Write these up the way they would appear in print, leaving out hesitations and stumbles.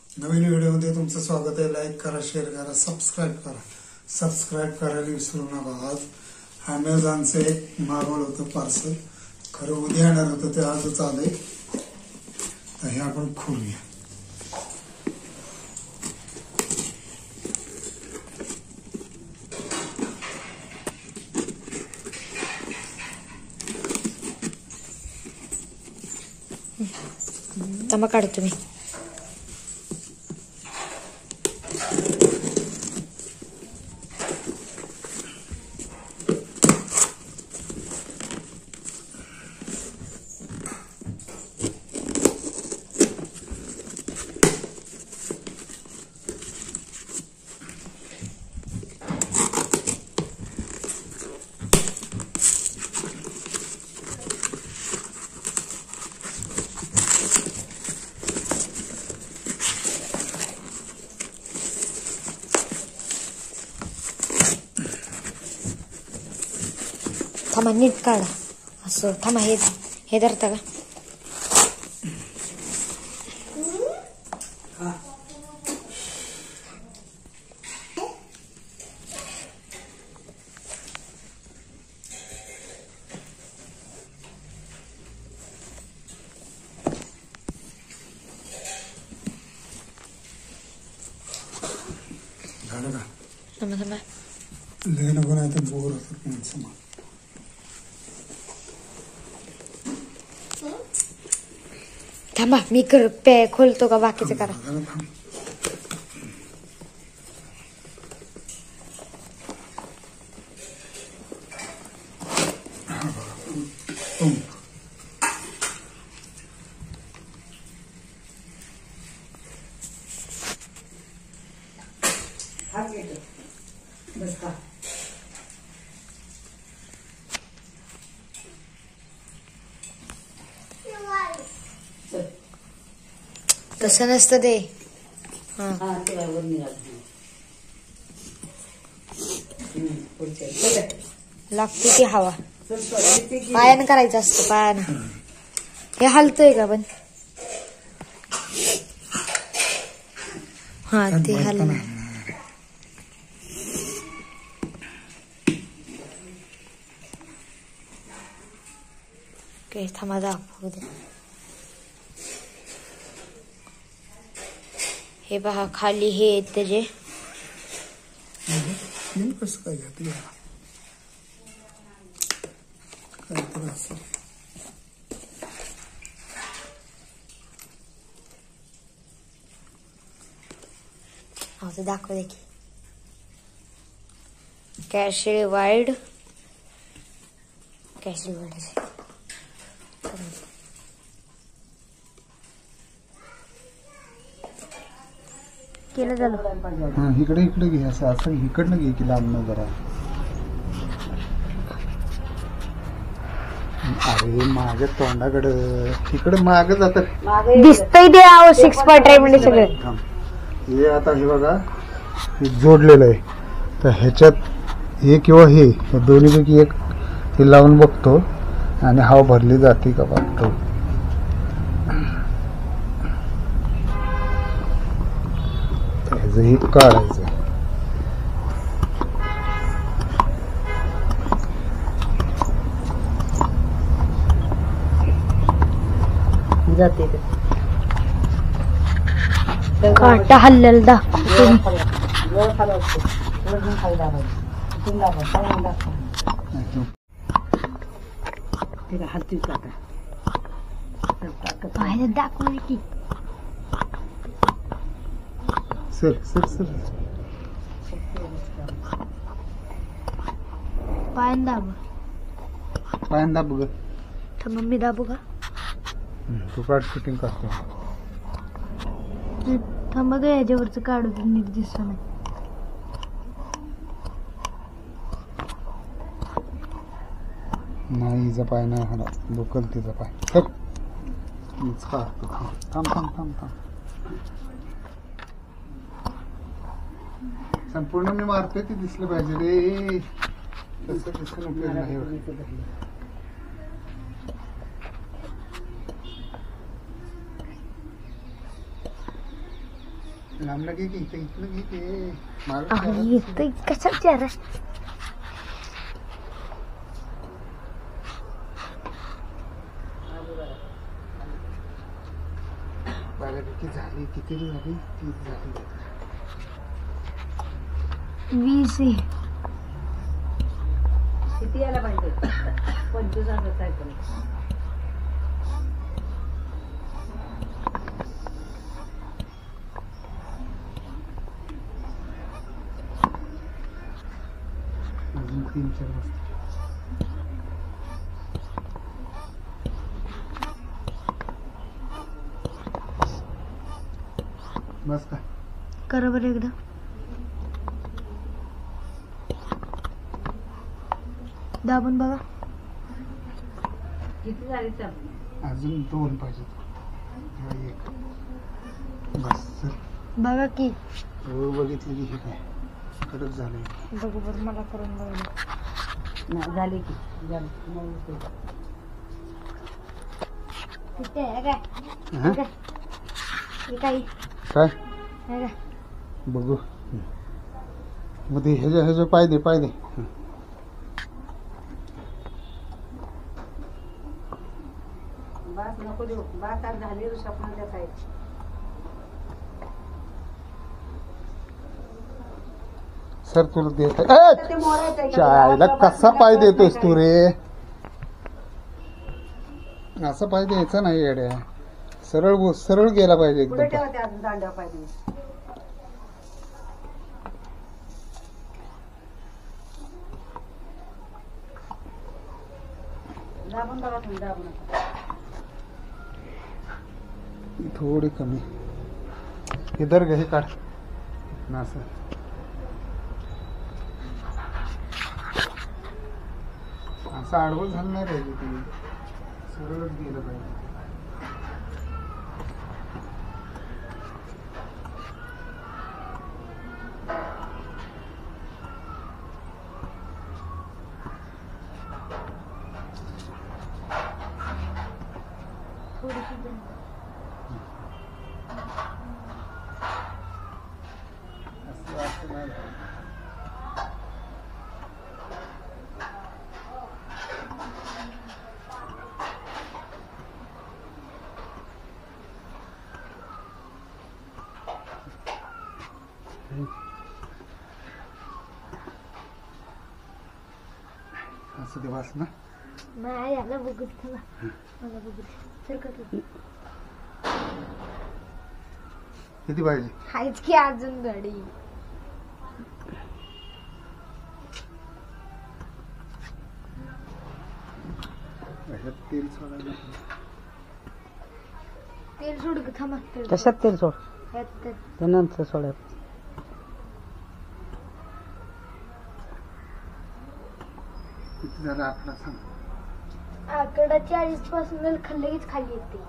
नवीन व्हिडिओमध्ये तुमचं स्वागत आहे. लाईक करा, शेअर करा, सबस्क्राईब करा. सबस्क्राईब करायला विसरू नका. आज अमेझॉनचे मागवलं होतं पार्सल, खरं उद्या येणार होतं ते आजच आलंय. तर हे आपण खोलूया. तमा काढतो मी. थांबा, नीट काढा. असं थांबा, हे धरता का? झालं का? थांबा थांबा, लय नको, नाही तर बोर होतात माणसं. थांबा मी खोलतो का बाकीचं करा. तसं नसतं ते. लागते ती हवा. पायानं करायचं असतं, पायानं. हे हलतोय का पण? हा, ते हललं. ओके, थांबा दाखवू दे. हे पहा, खाली हे आहेत त्याचे. कसं काय घातलं काय तर असं. हा, ते दाखव दे की. कॅशे वाईड केलं झालं. इकडे घे, असं इकडनं घे की लांबनं जरा. अरे माझ्या तोंडाकडं इकडे माग जात दिसतंय ते. 6.5 म्हणजे सगळे हे. आता हे बघा, हे जोडलेलं आहे. तर ह्याच्यात हे किंवा हे दोन्हीपैकी एक हे लावून बघतो आणि हवा भरली जाते का बघतो. हे काढायचं. जाते काटा हल्लेला दाखवतो. दाखवले की. सर सर सर पायन दाब. पायन दाब ग. तर मम्मी दाबू का? तू काढ, शूटिंग करतो. थांबा ग, याच्यावरचं काढू नीट दिसत नाही. नाही, हिचा पाय नाही हला, लोकल तिचा पाय. मीच काढतो. थांब थांब थांब थांब. संपूर्ण मी मारतोय, ते दिसलं पाहिजे रे. तसं दिसलं उपयोग नाही. लांबला घे की इथलं घे ते मारून अहो, येतंय कशात चार बऱ्यापैकी झाली. किती झाली? 30 झाली. 20 आहे. किती यायला पाहिजे 25,000 काय करू अजून 3-4 वाजता बस का करा बरं एकदा. दाबून बघा. किती झाली तर अजून 2 पाहिजेत. किंवा 1 बस सर. बघा की हो बघितलं की हे काय कडक झालंय. बघू बरं मला करून बघा. नाही झाली की झाली. किती आहे काय हा? हे काही काय हे काय बघू. मग ते ह्याच्या पाय दे पाय दे. बास नको देऊ बास आज झाली स्वप्न त्या काय सर तुला देत ते मोरायचं आहे का? चायला कसा पाय देतोस तू रे. असा पाय द्यायचा नाही येड्या. सरळ सरळ गेला पाहिजे पुढे एकदम. ठेवा त्या अजून दांड्या पाहिजे दाबून बघा तुम्ही दाबून थोडी कमी. इधर घे काढ ना सर. असं आडवं झालं नाही पाहिजे. तुम्ही सरळच गेलं पाहिजे. असं नाही. असं ते वाच ना. नाही याला बघू थांबा. मला बघू सरकत किती पाहिजे? हायच की अजून गाडी. ह्याच्यात तेल सोडायला. तेल सोड ग, थांबा. कशात तेल सोड ह्यात तर. ते नंतर सोडायचं किती झालं आकडा सांग. आकडा 40 पासून लगेच खाली येते.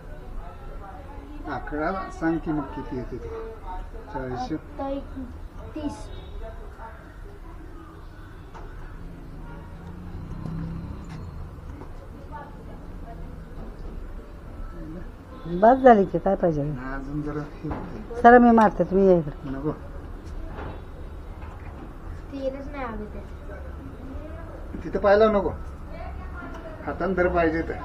आकडा सांग की मग किती येते ते. 40. आता 30. बस झाली की काय पाहिजे अजून जरा हे होते. सर मी मारते तुम्ही या इकडे नको. तेलच नाही आलं ते. तिथं पाहिलं नको. हातान तर पाहिजे तर.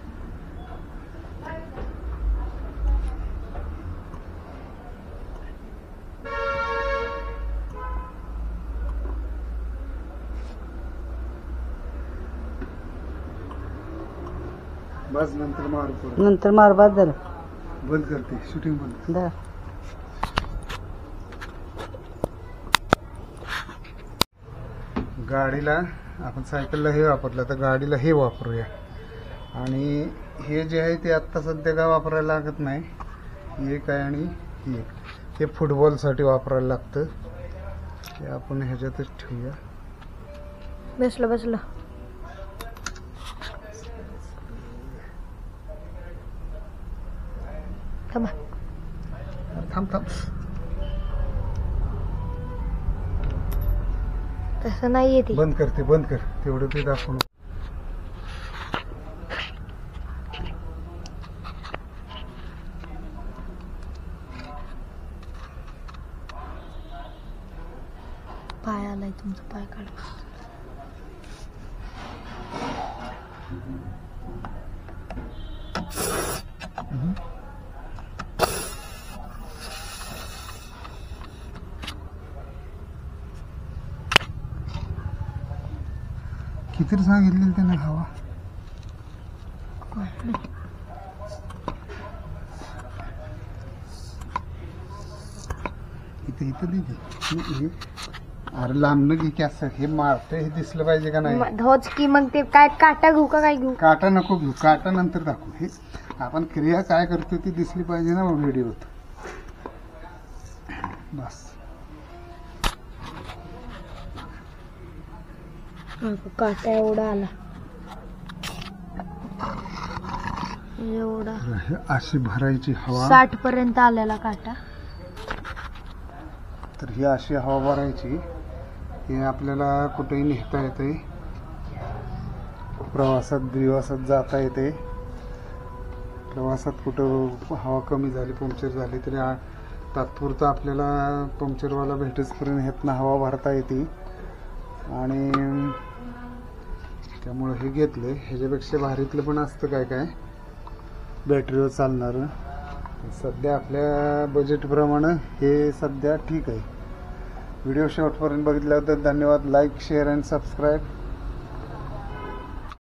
बस नंतर मारू पुढे. नंतर मार बाद झालं बंद करते शूटिंग बंद. दा गाडीला आपण सायकलला हे वापरलं तर गाडीला हे वापरूया. आणि हे जे आहे ते आत्ता सध्या काय वापरायला लागत नाही. एक आहे आणि ही एक. हे फुटबॉलसाठी वापरायला लागतं. ते आपण ह्याच्यातच ठेवूया. बसलं बसलं. थांबा. थांब थांब. तसं नाही येते. बंद करते बंद कर. तेवढं ते दाखवून. पाय आलाय तुमचा, पाय काढा. किती सांगितलेली त्याने हवा? इथे इथं दिली. अरे लांबनं घे की असं, हे मारते हे दिसलं पाहिजे का नाही? होच की मग ते काय काटा घेऊ का काय घेऊ? काटा नको घेऊ, काटा नंतर दाखवू. हे आपण क्रिया काय करतो ती दिसली पाहिजे ना व्हिडिओत. बस काटा एवढा आला, एवढा अशी भरायची हवा. 60 पर्यंत आलेला काटा. तर ही अशी हवा भरायची. हे आपल्याला कुठेही नेता येते, प्रवासात दिवसात जाता येते. प्रवासात कुठं हवा कमी झाली, पंक्चर झाली तरी तात्पुरतं आपल्याला पंक्चरवाला भेटेसपर्यंत ह्यातनं हवा भरता येते. आणि त्यामुळे हे घेतलं. ह्याच्यापेक्षा भारीतलं पण असतं काय काय बॅटरीवर चालणारं. सध्या आपल्या बजेटप्रमाणे हे सध्या ठीक आहे. व्हिडिओ शेवटपर्यंत बघितल्याबद्दल धन्यवाद. Like, share and subscribe.